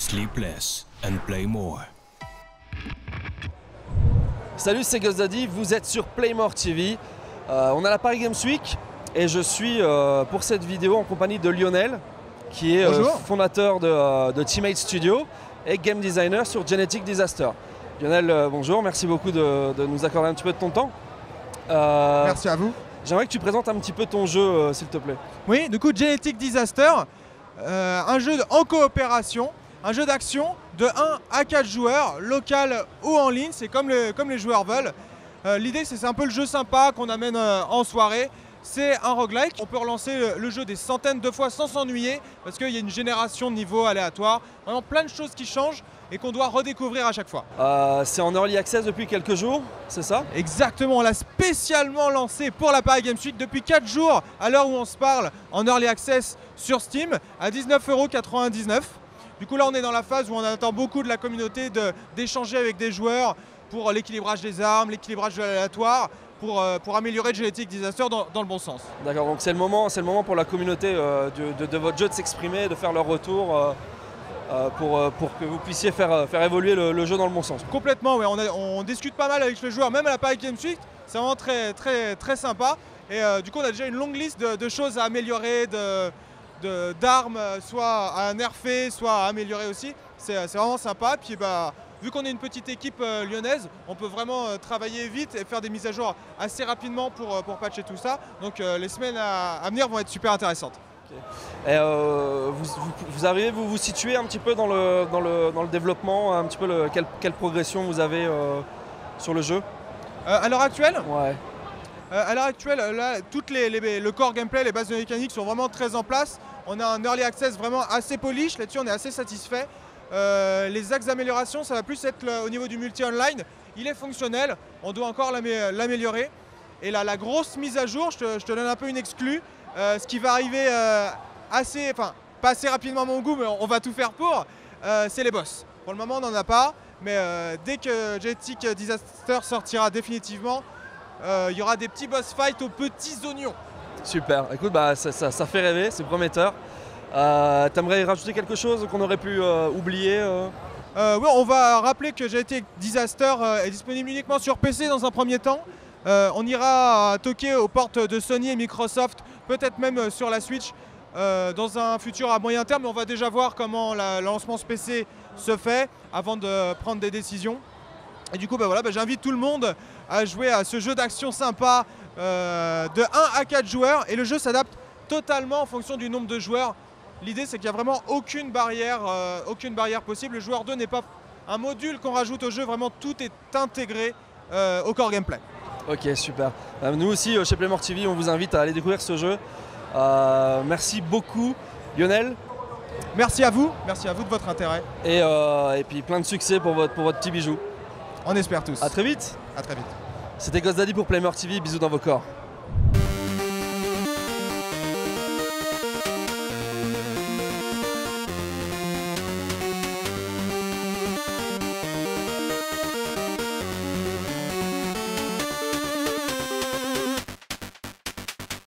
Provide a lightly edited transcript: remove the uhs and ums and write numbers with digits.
Sleep less and play more. Salut, c'est GhostDaddy, vous êtes sur Playmore TV. On a la Paris Games Week et je suis pour cette vidéo en compagnie de Lionel, qui est fondateur de Teammate Studio et game designer sur Genetic Disaster. Lionel, bonjour, merci beaucoup de nous accorder un petit peu de ton temps. Merci à vous. J'aimerais que tu présentes un petit peu ton jeu, s'il te plaît. Oui, du coup, Genetic Disaster, un jeu en coopération, un jeu d'action de 1 à 4 joueurs, local ou en ligne, c'est comme les joueurs veulent. L'idée, c'est un peu le jeu sympa qu'on amène en soirée. C'est un roguelike, on peut relancer le jeu des centaines de fois sans s'ennuyer parce qu'il y a une génération de niveaux aléatoires, vraiment plein de choses qui changent et qu'on doit redécouvrir à chaque fois. C'est en Early Access depuis quelques jours, c'est ça? Exactement, on l'a spécialement lancé pour la Paris Games Week depuis 4 jours à l'heure où on se parle en Early Access sur Steam à 19,99 €. Du coup là on est dans la phase où on attend beaucoup de la communauté d'échanger avec des joueurs pour l'équilibrage des armes, l'équilibrage de l'aléatoire, pour améliorer Genetic Disaster dans le bon sens. D'accord, donc c'est le moment pour la communauté de votre jeu de s'exprimer, de faire leur retour pour que vous puissiez faire évoluer le jeu dans le bon sens. Complètement, ouais. On discute pas mal avec les joueurs, même à la Paris Games Week, c'est vraiment très sympa. Et du coup on a déjà une longue liste de choses à améliorer, d'armes, soit à nerfer, soit à améliorer aussi. C'est vraiment sympa. Puis vu qu'on est une petite équipe lyonnaise, on peut vraiment travailler vite et faire des mises à jour assez rapidement pour patcher tout ça. Donc les semaines à venir vont être super intéressantes. Okay. Et vous arrivez, vous situez un petit peu dans le développement, un petit peu quelle progression vous avez sur le jeu? À l'heure actuelle? Ouais. À l'heure actuelle, là, le core gameplay, les bases de mécanique sont vraiment très en place. On a un early access vraiment assez polish, là-dessus on est assez satisfait. Les axes d'amélioration, ça va plus être au niveau du multi-online. Il est fonctionnel, on doit encore l'améliorer. Et là, la grosse mise à jour, je te donne un peu une exclue. Ce qui va arriver pas assez rapidement à mon goût, mais on va tout faire pour, c'est les boss. Pour le moment, on n'en a pas, mais dès que Genetic Disaster sortira définitivement, il y aura des petits boss fights aux petits oignons. Super, écoute, ça fait rêver, c'est prometteur. T'aimerais rajouter quelque chose qu'on aurait pu oublier Oui, on va rappeler que Genetic Disaster est disponible uniquement sur PC dans un premier temps. On ira toquer aux portes de Sony et Microsoft, peut-être même sur la Switch dans un futur à moyen terme, mais on va déjà voir comment le lancement ce PC se fait avant de prendre des décisions. Et du coup, j'invite tout le monde à jouer à ce jeu d'action sympa de 1 à 4 joueurs, et le jeu s'adapte totalement en fonction du nombre de joueurs. L'idée, c'est qu'il n'y a vraiment aucune barrière possible. Le joueur 2 n'est pas un module qu'on rajoute au jeu, vraiment tout est intégré au core gameplay. Ok, super. Nous aussi, chez Playmore TV, on vous invite à aller découvrir ce jeu. Merci beaucoup, Lionel. Merci à vous de votre intérêt. Et puis plein de succès pour votre petit bijou. On espère tous. A très vite. À très vite. C'était GhostDaddy pour Playmore TV, bisous dans vos corps.